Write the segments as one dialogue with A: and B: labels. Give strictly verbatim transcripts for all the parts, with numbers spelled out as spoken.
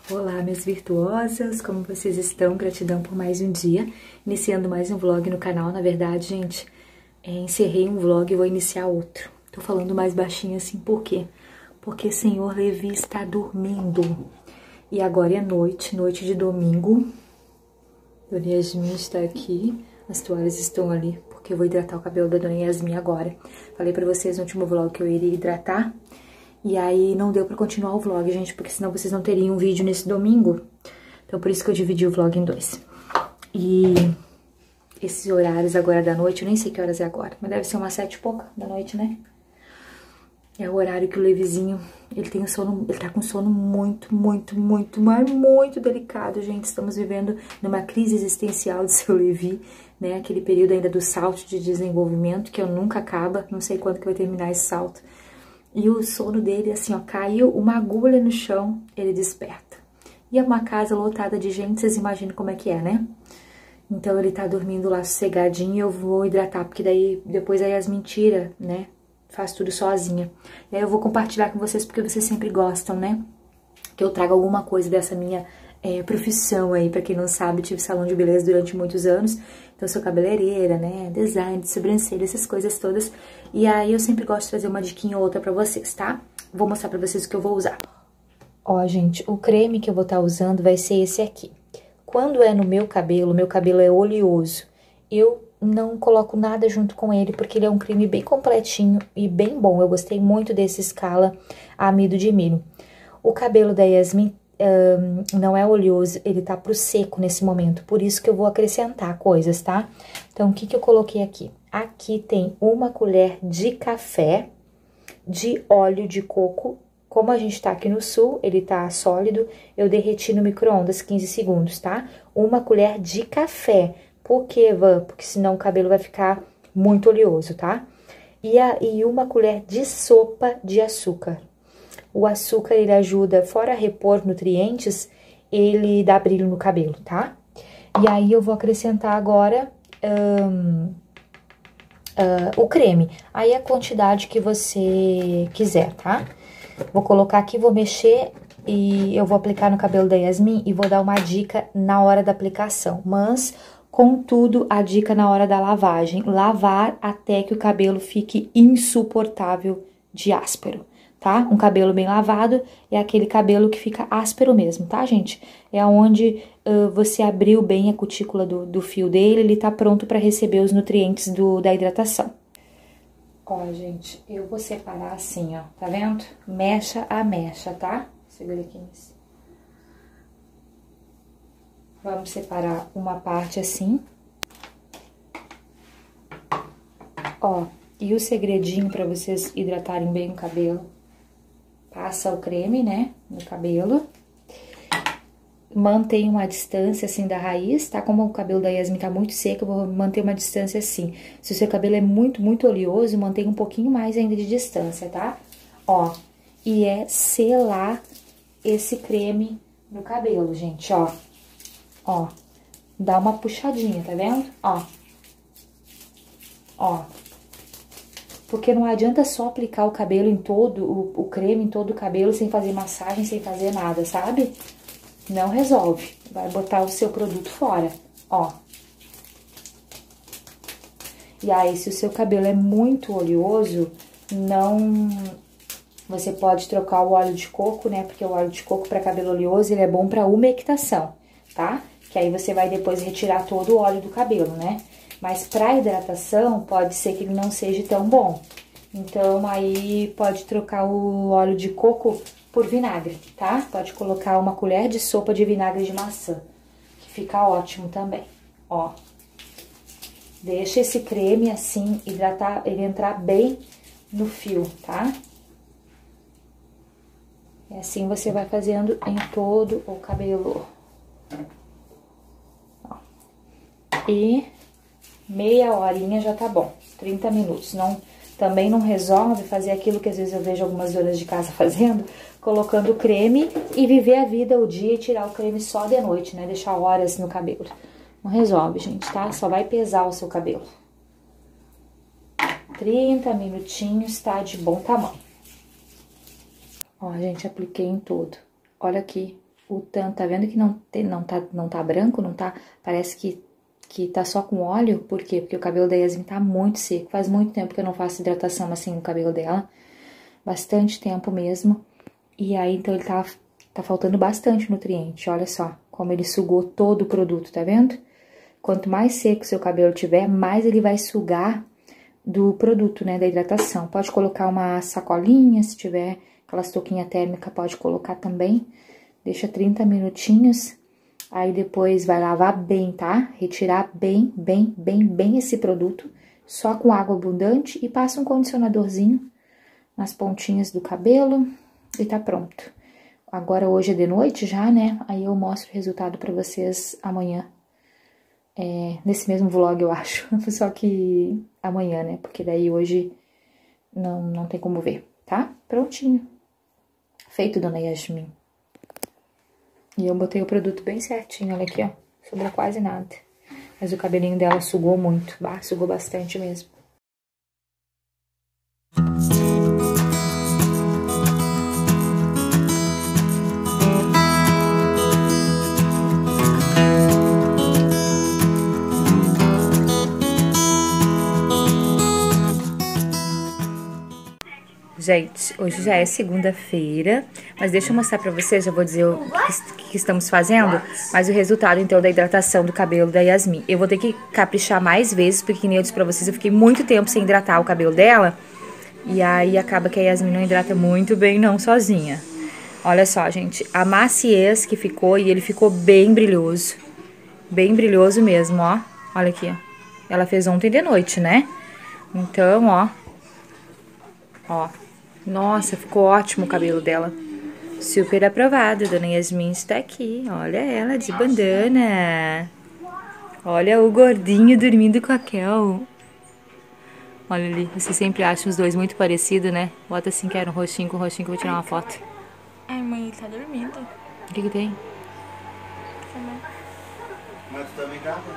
A: Olá, minhas virtuosas, como vocês estão? Gratidão por mais um dia, iniciando mais um vlog no canal. Na verdade, gente, é, encerrei um vlog e vou iniciar outro. Tô falando mais baixinho assim, por quê? Porque senhor Levi está dormindo. E agora é noite, noite de domingo. Dona Yasmin está aqui, as toalhas estão ali, porque eu vou hidratar o cabelo da Dona Yasmin agora. Falei pra vocês no último vlog que eu iria hidratar. E aí não deu pra continuar o vlog, gente, porque senão vocês não teriam um vídeo nesse domingo. Então por isso que eu dividi o vlog em dois. E esses horários agora da noite, eu nem sei que horas é agora, mas deve ser umas sete e pouca da noite, né? É o horário que o Levizinho, ele tem sono, ele tá com sono muito, muito, muito, mas muito delicado, gente. Estamos vivendo numa crise existencial do seu Levi, né? Aquele período ainda do salto de desenvolvimento, que eu nunca acaba, não sei quando que vai terminar esse salto. E o sono dele, assim, ó, caiu uma agulha no chão, ele desperta. E é uma casa lotada de gente, vocês imaginam como é que é, né? Então ele tá dormindo lá sossegadinho e eu vou hidratar, porque daí depois aí as mentiras, né? Faz tudo sozinha. E aí eu vou compartilhar com vocês, porque vocês sempre gostam, né? Que eu traga alguma coisa dessa minha é, profissão aí. Pra quem não sabe, tive salão de beleza durante muitos anos. Então, sou cabeleireira, né? Design, de sobrancelha, essas coisas todas. E aí, eu sempre gosto de trazer uma diquinha ou outra pra vocês, tá? Vou mostrar pra vocês o que eu vou usar. Ó, gente, o creme que eu vou estar usando vai ser esse aqui. Quando é no meu cabelo, meu cabelo é oleoso, eu não coloco nada junto com ele, porque ele é um creme bem completinho e bem bom. Eu gostei muito desse Scala Amido de Milho. O cabelo da Yasmin um, não é oleoso, ele tá pro seco nesse momento, por isso que eu vou acrescentar coisas, tá? Então, o que que eu coloquei aqui? Aqui tem uma colher de café de óleo de coco. Como a gente tá aqui no sul, ele tá sólido, eu derreti no micro-ondas quinze segundos, tá? Uma colher de café. Por quê, Van? Porque senão o cabelo vai ficar muito oleoso, tá? E, a, e uma colher de sopa de açúcar. O açúcar, ele ajuda, fora repor nutrientes, ele dá brilho no cabelo, tá? E aí, eu vou acrescentar agora um, uh, o creme. Aí, a quantidade que você quiser, tá? Vou colocar aqui, vou mexer e eu vou aplicar no cabelo da Yasmin e vou dar uma dica na hora da aplicação. Mas, contudo, a dica na hora da lavagem. Lavar até que o cabelo fique insuportável de áspero. Tá? Um cabelo bem lavado é aquele cabelo que fica áspero mesmo, tá, gente? É onde uh, você abriu bem a cutícula do, do fio dele, ele tá pronto para receber os nutrientes do, da hidratação. Ó, gente, eu vou separar assim, ó, tá vendo? Mecha a mecha, tá? Segura aqui nisso. Vamos separar uma parte assim. Ó, e o segredinho para vocês hidratarem bem o cabelo. Passa o creme, né, no cabelo. Mantém uma distância, assim, da raiz, tá? Como o cabelo da Yasmin tá muito seco, eu vou manter uma distância assim. Se o seu cabelo é muito, muito oleoso, mantém um pouquinho mais ainda de distância, tá? Ó, e é selar esse creme no cabelo, gente, ó. Ó, dá uma puxadinha, tá vendo? Ó. Ó. Porque não adianta só aplicar o cabelo em todo, o, o creme em todo o cabelo, sem fazer massagem, sem fazer nada, sabe? Não resolve. Vai botar o seu produto fora, ó. E aí, se o seu cabelo é muito oleoso, não... Você pode trocar o óleo de coco, né? Porque o óleo de coco para cabelo oleoso, ele é bom para umectação, tá? Que aí você vai depois retirar todo o óleo do cabelo, né? Mas para hidratação, pode ser que ele não seja tão bom. Então, aí pode trocar o óleo de coco por vinagre, tá? Pode colocar uma colher de sopa de vinagre de maçã, que fica ótimo também, ó. Deixa esse creme assim, hidratar, ele entrar bem no fio, tá? E assim você vai fazendo em todo o cabelo. Ó. E... meia horinha já tá bom, trinta minutos. Não, também não resolve fazer aquilo que às vezes eu vejo algumas donas de casa fazendo, colocando creme e viver a vida o dia e tirar o creme só de noite, né? Deixar horas no cabelo. Não resolve, gente, tá? Só vai pesar o seu cabelo. trinta minutinhos, tá de bom tamanho. Ó, gente, apliquei em todo. Olha aqui o tanto, tá vendo que não, tem, não, tá, não tá branco, não tá, parece que, que tá só com óleo, por quê? Porque o cabelo da Yasmin tá muito seco, faz muito tempo que eu não faço hidratação assim no cabelo dela, bastante tempo mesmo, e aí então ele tá, tá faltando bastante nutriente, olha só, como ele sugou todo o produto, tá vendo? Quanto mais seco seu cabelo tiver, mais ele vai sugar do produto, né, da hidratação. Pode colocar uma sacolinha, se tiver aquelas touquinha térmica, pode colocar também. Deixa trinta minutinhos, aí depois vai lavar bem, tá? Retirar bem, bem, bem, bem esse produto, só com água abundante e passa um condicionadorzinho nas pontinhas do cabelo e tá pronto. Agora hoje é de noite já, né? Aí eu mostro o resultado pra vocês amanhã. É, nesse mesmo vlog, eu acho. Só que amanhã, né? Porque daí hoje não, não tem como ver, tá? Prontinho. Feito, dona Yasmin. E eu botei o produto bem certinho, olha aqui, ó. Sobrou quase nada. Mas o cabelinho dela sugou muito. Bah, sugou bastante mesmo. Gente, hoje já é segunda-feira, mas deixa eu mostrar pra vocês, já vou dizer o que, que estamos fazendo, mas o resultado, então, da hidratação do cabelo da Yasmin. Eu vou ter que caprichar mais vezes, porque nem eu disse pra vocês, eu fiquei muito tempo sem hidratar o cabelo dela, e aí acaba que a Yasmin não hidrata muito bem, não, sozinha. Olha só, gente, a maciez que ficou, e ele ficou bem brilhoso, bem brilhoso mesmo, ó. Olha aqui, ó. Ela fez ontem de noite, né? Então, ó, ó. Nossa, ficou ótimo o cabelo dela. Super aprovado. Dona Yasmin está aqui. Olha ela de bandana. Olha o gordinho dormindo com a Kel. Olha ali. Você sempre acha os dois muito parecidos, né? Bota assim, quero um roxinho com roxinho que eu vou tirar uma foto.
B: Ai, mãe, ele tá dormindo.
A: O que que tem?
C: Mas tu também tá?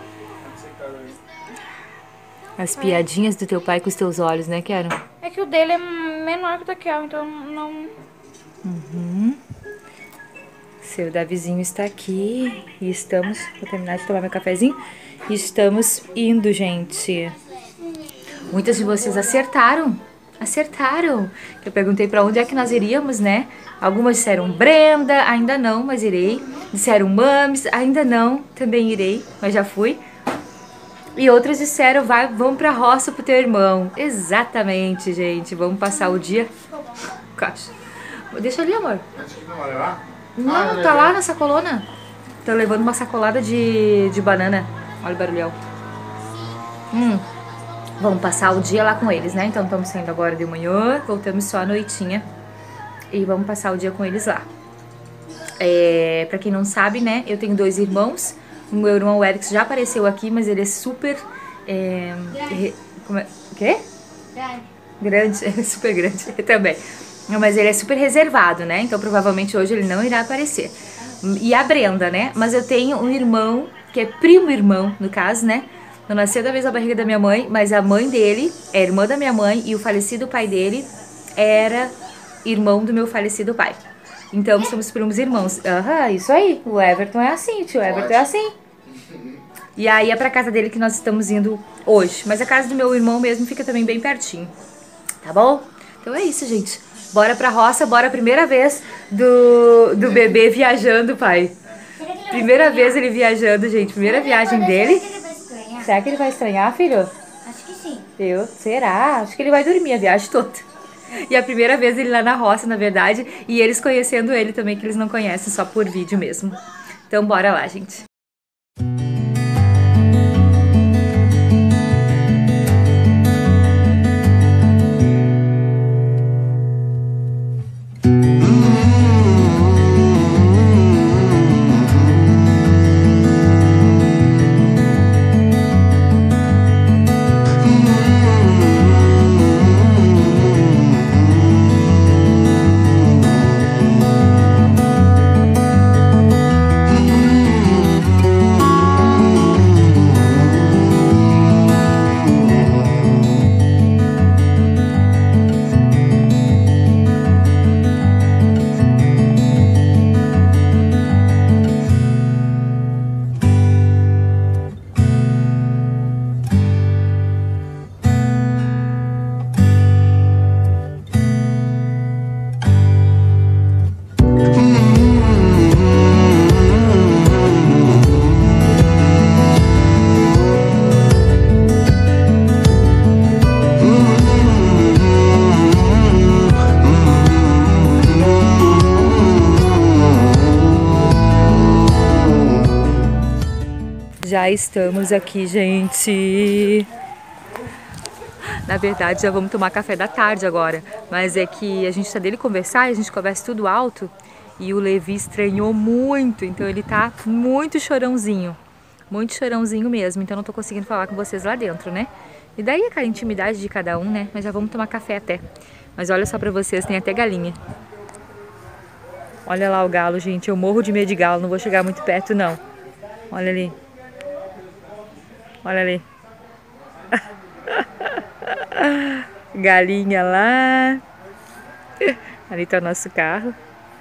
A: As piadinhas do teu pai com os teus olhos, né, Quero?
B: É que o dele é menor que o da Kel, então não...
A: Uhum. Seu Davizinho está aqui e estamos... Vou terminar de tomar meu cafezinho. E estamos indo, gente. Muitas de vocês acertaram. Acertaram. Eu perguntei pra onde é que nós iríamos, né? Algumas disseram Brenda, ainda não, mas irei. Disseram Mames, ainda não, também irei, mas já fui. E outras disseram, vai, vamos pra roça pro teu irmão. Exatamente, gente. Vamos passar o dia... Caixa. Deixa ali, amor. Não, tá lá na sacolona. Tô levando uma sacolada de, de banana. Olha o barulhão. Hum. Vamos passar o dia lá com eles, né? Então estamos saindo agora de manhã, voltamos só à noitinha. E vamos passar o dia com eles lá. É, pra quem não sabe, né? Eu tenho dois irmãos. O meu irmão, o Eric, já apareceu aqui, mas ele é super... É, re, como é, o quê? Grande. Grande, é super grande também. Mas ele é super reservado, né? Então provavelmente hoje ele não irá aparecer. E a Brenda, né? Mas eu tenho um irmão, que é primo irmão, no caso, né? Não nasceu da mesma barriga da minha mãe, mas a mãe dele é irmã da minha mãe e o falecido pai dele era irmão do meu falecido pai. Então somos primos irmãos. Aham, uhum, isso aí. O Everton é assim, tio Everton é assim. E aí é pra casa dele que nós estamos indo hoje. Mas a casa do meu irmão mesmo fica também bem pertinho. Tá bom? Então é isso, gente. Bora pra roça, bora a primeira vez do, do bebê viajando, pai. Primeira vez ele viajando, gente. Primeira viagem dele. Será que ele vai estranhar, filho?
B: Acho que sim.
A: Eu? Será? Acho que ele vai dormir a viagem toda. E a primeira vez ele lá na roça, na verdade, e eles conhecendo ele também, que eles não conhecem, só por vídeo mesmo. Então bora lá, gente. Já estamos aqui, gente. Na verdade, já vamos tomar café da tarde agora. Mas é que a gente tá dele conversar e a gente conversa tudo alto. E o Levi estranhou muito, então ele tá muito chorãozinho. Muito chorãozinho mesmo, então não tô conseguindo falar com vocês lá dentro, né? E daí é a intimidade de cada um, né? Mas já vamos tomar café até. Mas olha só pra vocês, tem até galinha. Olha lá o galo, gente. Eu morro de medo de galo, não vou chegar muito perto, não. Olha ali. Olha ali. Galinha lá. Ali tá o nosso carro.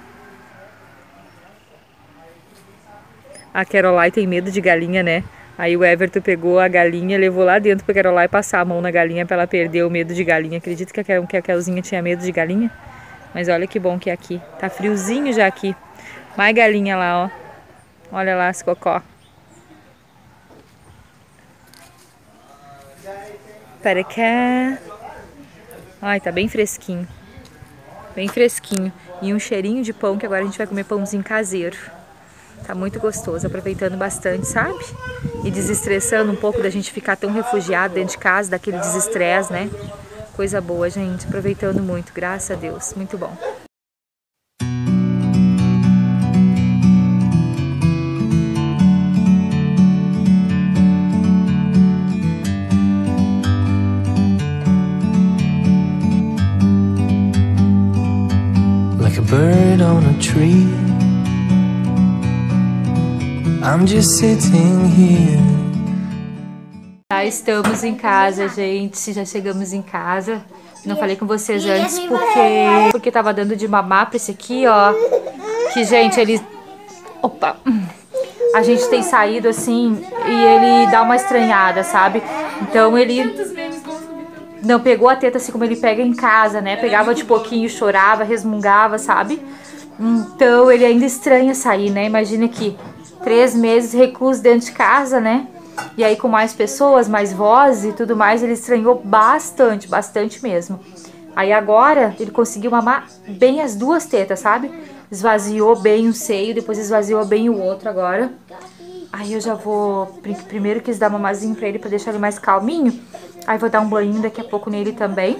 A: A Caroline tem medo de galinha, né? Aí o Everton pegou a galinha, levou lá dentro pra Caroline passar a mão na galinha pra ela perder o medo de galinha. Acredito que a, que a Kelzinha tinha medo de galinha? Mas olha que bom que é aqui. Tá friozinho já aqui. Mais galinha lá, ó. Olha lá as cocó. Para cá. Ai, tá bem fresquinho. Bem fresquinho. E um cheirinho de pão, que agora a gente vai comer pãozinho caseiro. Tá muito gostoso, aproveitando bastante, sabe? E desestressando um pouco da gente ficar tão refugiado dentro de casa, daquele desestresse, né? Coisa boa, gente. Aproveitando muito, graças a Deus. Muito bom.
D: Like a bird on a tree, I'm just sitting here.
A: Já estamos em casa, gente. Já chegamos em casa. Não falei com vocês antes porque porque tava dando de mamar pra esse aqui, ó. Que, gente, ele... Opa! A gente tem saído assim e ele dá uma estranhada, sabe? Então ele... Não pegou a teta assim como ele pega em casa, né? Pegava de pouquinho, chorava, resmungava, sabe? Então ele ainda estranha sair, né? Imagina que três meses recluso dentro de casa, né? E aí com mais pessoas, mais vozes e tudo mais, ele estranhou bastante, bastante mesmo. Aí agora ele conseguiu mamar bem as duas tetas, sabe? Esvaziou bem um seio, depois esvaziou bem o outro agora. Aí eu já vou... Primeiro quis dar mamazinho pra ele pra deixar ele mais calminho. Aí vou dar um banho daqui a pouco nele também.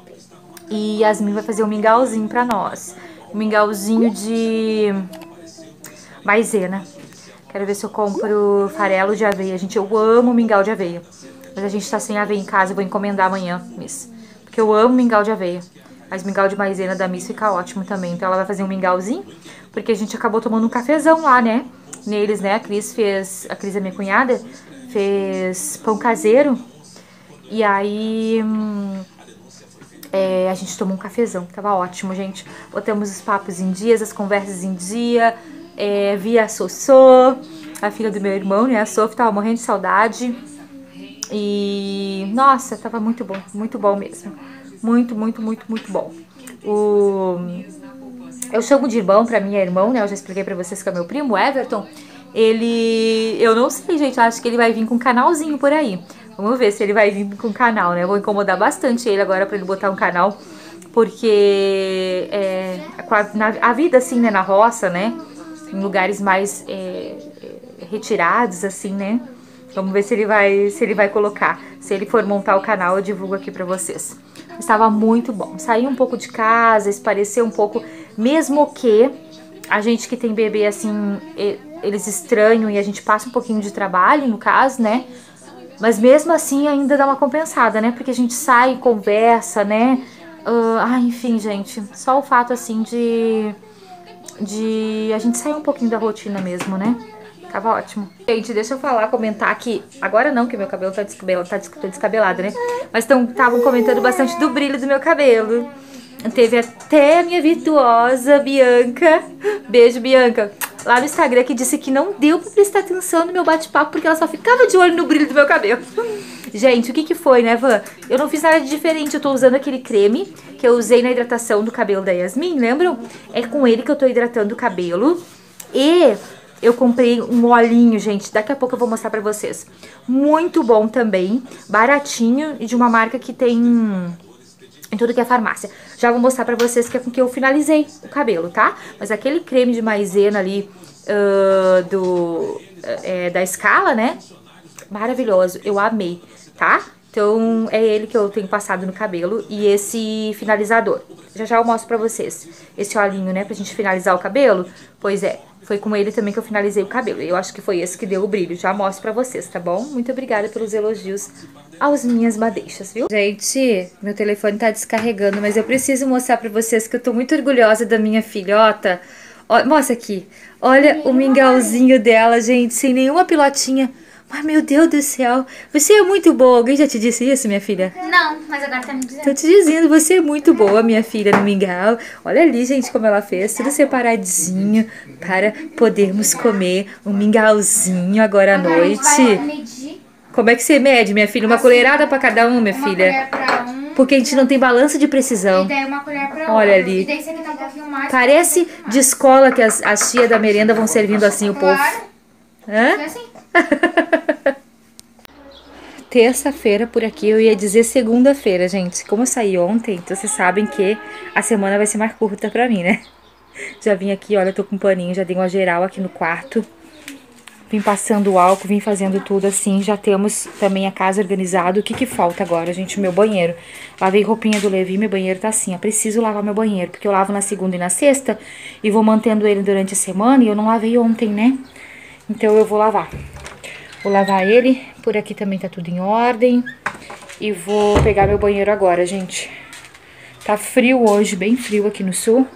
A: E Yasmin vai fazer um mingauzinho pra nós. Um mingauzinho de maisena. Quero ver se eu compro farelo de aveia. Gente, eu amo mingau de aveia. Mas a gente tá sem aveia em casa, eu vou encomendar amanhã, Miss. Porque eu amo mingau de aveia. Mas mingau de maisena da Miss fica ótimo também. Então ela vai fazer um mingauzinho. Porque a gente acabou tomando um cafezão lá, né? Neles, né? A Cris fez... A Cris é minha cunhada. Fez pão caseiro. E aí... Hum, é, a gente tomou um cafezão. Tava ótimo, gente. Botamos os papos em dias, as conversas em dia. É, vi a Sossô, a filha do meu irmão, né? A Sophie tava morrendo de saudade. E... Nossa, tava muito bom. Muito bom mesmo. Muito, muito, muito, muito bom. O... Eu chamo de irmão, pra mim é irmão, né? Eu já expliquei pra vocês que é meu primo, o Everton. Ele... Eu não sei, gente. Eu acho que ele vai vir com um canalzinho por aí. Vamos ver se ele vai vir com um canal, né? Eu vou incomodar bastante ele agora pra ele botar um canal. Porque... É, a, a vida, assim, né? Na roça, né? Em lugares mais é, retirados, assim, né? Vamos ver se ele vai, se ele vai colocar. Se ele for montar o canal, eu divulgo aqui pra vocês. Estava muito bom. Sair um pouco de casa, esparecer um pouco, mesmo que a gente que tem bebê, assim, eles estranham e a gente passa um pouquinho de trabalho, no caso, né? Mas mesmo assim ainda dá uma compensada, né? Porque a gente sai, conversa, né? Uh, ah, enfim, gente, só o fato, assim, de... de a gente sair um pouquinho da rotina mesmo, né? Tava ótimo. Gente, deixa eu falar, comentar aqui. Agora não, que meu cabelo tá descabelado, tá descabelado, né? Mas estavam comentando bastante do brilho do meu cabelo. Teve até a minha virtuosa Bianca. Beijo, Bianca. Lá no Instagram, que disse que não deu pra prestar atenção no meu bate-papo porque ela só ficava de olho no brilho do meu cabelo. Gente, o que que foi, né, Van? Eu não fiz nada de diferente. Eu tô usando aquele creme que eu usei na hidratação do cabelo da Yasmin, lembram? É com ele que eu tô hidratando o cabelo. E eu comprei um olhinho, gente. Daqui a pouco eu vou mostrar pra vocês. Muito bom também. Baratinho e de uma marca que tem em tudo que é farmácia. Já vou mostrar pra vocês que é com que eu finalizei o cabelo, tá? Mas aquele creme de maisena ali, uh, do, é, da Scala, né? Maravilhoso, eu amei, tá? Então, é ele que eu tenho passado no cabelo e esse finalizador. Já já eu mostro pra vocês. Esse olhinho, né, pra gente finalizar o cabelo. Pois é, foi com ele também que eu finalizei o cabelo. Eu acho que foi esse que deu o brilho. Já mostro pra vocês, tá bom? Muito obrigada pelos elogios aos minhas madeixas, viu? Gente, meu telefone tá descarregando, mas eu preciso mostrar pra vocês que eu tô muito orgulhosa da minha filhota. Ó, mostra aqui. Olha o mingauzinho dela, gente, sem nenhuma pilotinha. Mas, meu Deus do céu, você é muito boa. Alguém já te disse isso, minha filha?
B: Não, mas agora tá me dizendo.
A: Tô te dizendo, você é muito boa, minha filha, no mingau. Olha ali, gente, como ela fez. Tudo separadinho para podermos comer um mingauzinho agora à noite. Como é que você mede, minha filha? Uma colherada pra cada um, minha filha?
B: Uma colher pra um.
A: Porque a gente não tem balança de precisão.
B: E daí uma colher pra
A: Olha
B: outro.
A: ali.
B: E daí esse aqui tá um pouquinho mais.
A: Parece de escola que as, as tias da merenda vão servindo assim o povo.
B: Claro.
A: Hã?
B: É assim.
A: Terça-feira por aqui, eu ia dizer segunda-feira, gente. Como eu saí ontem, então vocês sabem que a semana vai ser mais curta pra mim, né? Já vim aqui, olha, tô com um paninho, já dei uma geral aqui no quarto. Vim passando o álcool, vim fazendo tudo assim. Já temos também a casa organizada. O que que falta agora, gente? O meu banheiro. Lavei roupinha do Levi, meu banheiro tá assim. Eu preciso lavar meu banheiro, porque eu lavo na segunda e na sexta e vou mantendo ele durante a semana e eu não lavei ontem, né? Então eu vou lavar. Vou lavar ele, por aqui também tá tudo em ordem. E vou pegar meu banheiro agora, gente. Tá frio hoje, bem frio aqui no sul.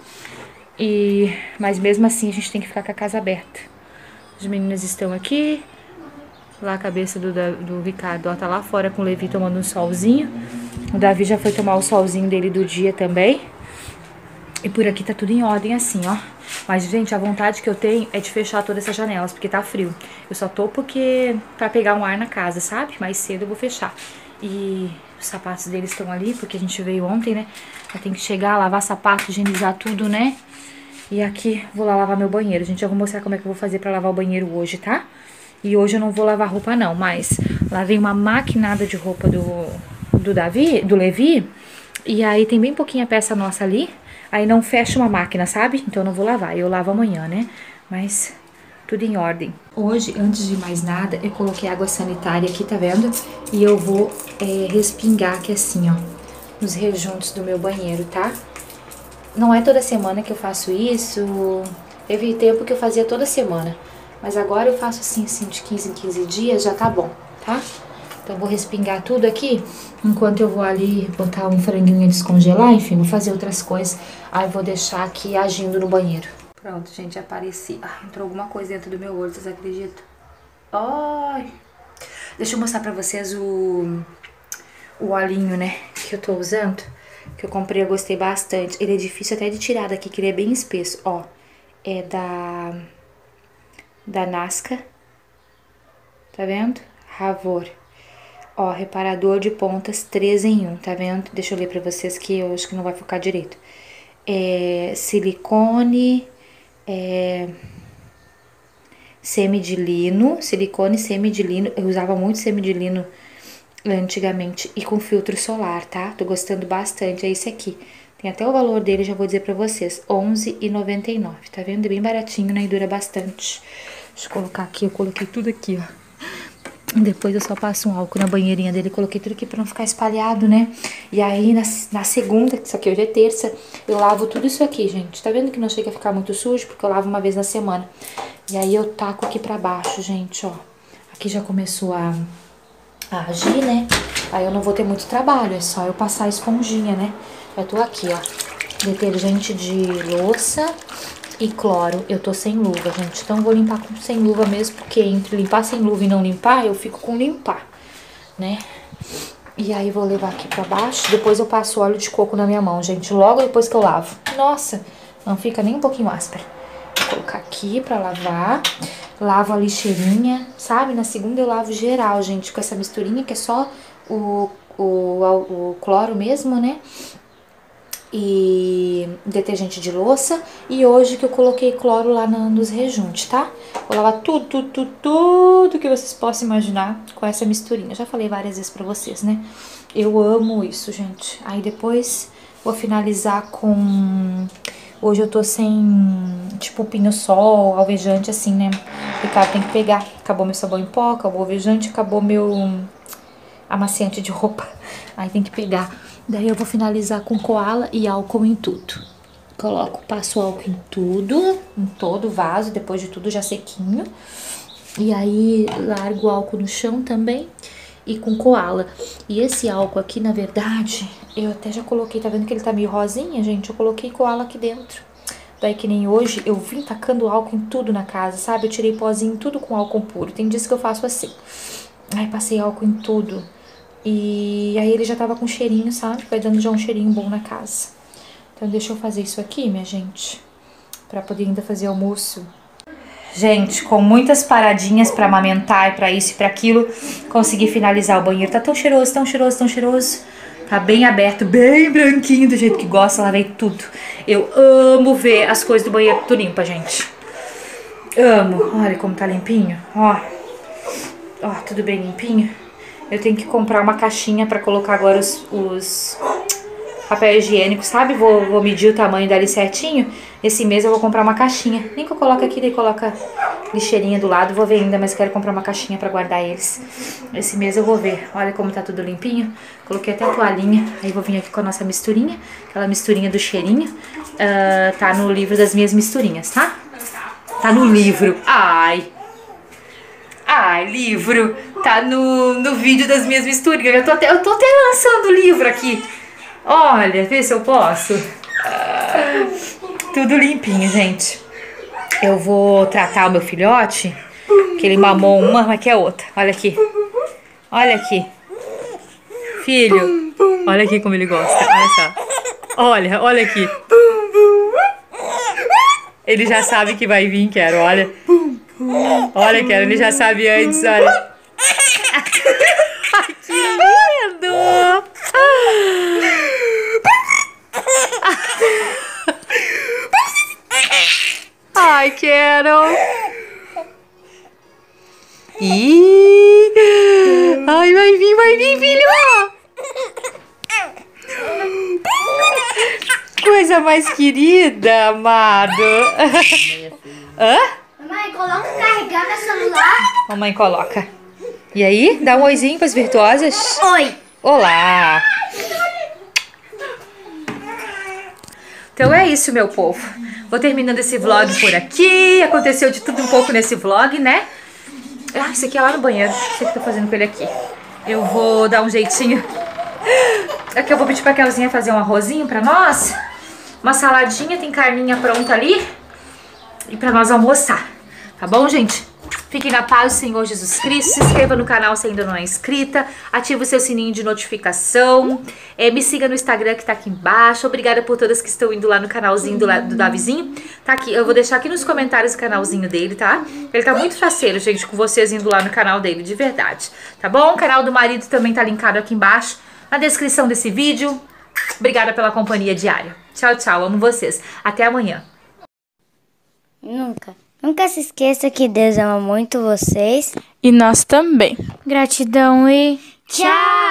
A: E... Mas mesmo assim a gente tem que ficar com a casa aberta. As meninas estão aqui. Lá a cabeça do, do Ricardo, ó, tá lá fora com o Levi tomando um solzinho. O Davi já foi tomar o solzinho dele do dia também. E por aqui tá tudo em ordem assim, ó. Mas, gente, a vontade que eu tenho é de fechar todas essas janelas, porque tá frio. Eu só tô porque... pra pegar um ar na casa, sabe? Mais cedo eu vou fechar. E os sapatos deles estão ali, porque a gente veio ontem, né? Eu tenho que chegar, lavar sapato, higienizar tudo, né? E aqui, vou lá lavar meu banheiro. Gente, eu vou mostrar como é que eu vou fazer pra lavar o banheiro hoje, tá? E hoje eu não vou lavar roupa, não. Mas lavei uma maquinada de roupa do, do Davi, do Levi. E aí tem bem pouquinha peça nossa ali. Aí não fecha uma máquina, sabe? Então eu não vou lavar, eu lavo amanhã, né? Mas tudo em ordem. Hoje, antes de mais nada, eu coloquei água sanitária aqui, tá vendo? E eu vou é, respingar aqui assim, ó, nos rejuntos do meu banheiro, tá? Não é toda semana que eu faço isso. Teve tempo que eu fazia toda semana. Mas agora eu faço assim, assim, de quinze em quinze dias, já tá bom, tá? Então, vou respingar tudo aqui, enquanto eu vou ali botar um franguinho e descongelar, enfim, vou fazer outras coisas. Aí, vou deixar aqui agindo no banheiro. Pronto, gente, apareci. Ah, entrou alguma coisa dentro do meu olho, vocês acreditam? Ai! Deixa eu mostrar pra vocês o, o olhinho, né, que eu tô usando. Que eu comprei, eu gostei bastante. Ele é difícil até de tirar daqui, que ele é bem espesso. Ó, é da, da Nasca. Tá vendo? Ravor. Ó, reparador de pontas três em um, tá vendo? Deixa eu ler pra vocês que eu acho que não vai focar direito. É silicone, é, semi de lino, silicone semi de lino. Eu usava muito semi de lino antigamente e com filtro solar, tá? Tô gostando bastante, é esse aqui. Tem até o valor dele, já vou dizer pra vocês, onze reais e noventa e nove centavos, tá vendo? É bem baratinho, né? E dura bastante. Deixa eu colocar aqui, eu coloquei tudo aqui, ó. Depois eu só passo um álcool na banheirinha dele. Coloquei tudo aqui pra não ficar espalhado, né? E aí, na, na segunda, que isso aqui hoje é terça, eu lavo tudo isso aqui, gente. Tá vendo que não chega a ficar muito sujo? Porque eu lavo uma vez na semana. E aí, eu taco aqui pra baixo, gente, ó. Aqui já começou a, a agir, né? Aí, eu não vou ter muito trabalho. É só eu passar a esponjinha, né? Eu tô aqui, ó. Detergente de louça e cloro. Eu tô sem luva, gente. Então, eu vou limpar com sem luva mesmo, porque entre limpar sem luva e não limpar, eu fico com limpar, né? E aí, vou levar aqui pra baixo. Depois eu passo óleo de coco na minha mão, gente. Logo depois que eu lavo. Nossa, não fica nem um pouquinho áspera. Vou colocar aqui pra lavar. Lavo a lixeirinha, sabe? Na segunda eu lavo geral, gente, com essa misturinha que é só o, o, o, o cloro mesmo, né? E detergente de louça. E hoje que eu coloquei cloro lá na, nos rejuntos, tá? Vou lavar tudo, tudo, tudo, tudo que vocês possam imaginar com essa misturinha. Já falei várias vezes pra vocês, né? Eu amo isso, gente. Aí depois vou finalizar com Hoje eu tô sem, tipo, pinho-sol, alvejante, assim, né? O Ricardo tem que pegar. Acabou meu sabão em pó, acabou o alvejante, acabou meu amaciante de roupa. Aí tem que pegar. Daí eu vou finalizar com coala e álcool em tudo. Coloco, passo álcool em tudo, em todo o vaso, depois de tudo já sequinho. E aí largo o álcool no chão também e com coala. E esse álcool aqui, na verdade, eu até já coloquei, tá vendo que ele tá meio rosinha, gente? Eu coloquei coala aqui dentro. Daí que nem hoje, eu vim tacando álcool em tudo na casa, sabe? Eu tirei pozinho tudo com álcool puro. Tem dias que eu faço assim. Aí passei álcool em tudo. E aí ele já tava com cheirinho, sabe? Vai dando já um cheirinho bom na casa. Então deixa eu fazer isso aqui, minha gente, pra poder ainda fazer almoço. Gente, com muitas paradinhas pra amamentar e pra isso e pra aquilo, consegui finalizar o banheiro. Tá tão cheiroso, tão cheiroso, tão cheiroso. Tá bem aberto, bem branquinho, do jeito que gosta, lavei tudo. Eu amo ver as coisas do banheiro tudo limpa, gente. Amo. Olha como tá limpinho, ó. Ó, tudo bem limpinho. Eu tenho que comprar uma caixinha pra colocar agora os, os papel higiênico, sabe? Vou, vou medir o tamanho dali certinho. Esse mês eu vou comprar uma caixinha. Nem que eu coloque aqui, daí coloca lixeirinha do lado. Vou ver ainda, mas quero comprar uma caixinha pra guardar eles. Esse mês eu vou ver. Olha como tá tudo limpinho. Coloquei até a toalhinha. Aí vou vir aqui com a nossa misturinha. Aquela misturinha do cheirinho. Uh, tá no livro das minhas misturinhas, tá? Tá no livro. Ai... Ai, livro, tá no, no vídeo das minhas misturinhas. Eu tô, até, eu tô até lançando o livro aqui. Olha, vê se eu posso. Ah, tudo limpinho, gente. Eu vou tratar o meu filhote, que ele mamou uma, mas quer outra. Olha aqui. Olha aqui. Filho, olha aqui como ele gosta. Olha só. Olha, olha aqui. Ele já sabe que vai vir, quero, olha. Olha, Quero, ele já sabe antes, olha. Ai, que lindo! Ai, Quero! Ih! Ai, vai vir, vai vir, filho! Coisa mais querida, amado! Hã?
B: Mamãe, coloca carregar meu celular.
A: Mamãe coloca. E aí? Dá um oizinho pras virtuosas.
B: Oi.
A: Olá. Então é isso, meu povo. Vou terminando esse vlog por aqui. Aconteceu de tudo um pouco nesse vlog, né? Ah, esse aqui é lá no banheiro. Não sei o que eu tô fazendo com ele aqui. Eu vou dar um jeitinho. Aqui eu vou pedir pra Kelzinha fazer um arrozinho pra nós. Uma saladinha, tem carninha pronta ali. E pra nós almoçar. Tá bom, gente? Fiquem na paz do Senhor Jesus Cristo. Se inscreva no canal se ainda não é inscrita. Ative o seu sininho de notificação. É, me siga no Instagram que tá aqui embaixo. Obrigada por todas que estão indo lá no canalzinho do, do Davizinho. Tá aqui, eu vou deixar aqui nos comentários o canalzinho dele, tá? Ele tá muito faceiro, gente, com vocês indo lá no canal dele, de verdade. Tá bom? O canal do marido também tá linkado aqui embaixo, na descrição desse vídeo. Obrigada pela companhia diária. Tchau, tchau. Amo vocês. Até amanhã.
E: Nunca, nunca se esqueça que Deus ama muito vocês.
F: E nós também.
B: Gratidão e
E: Tchau!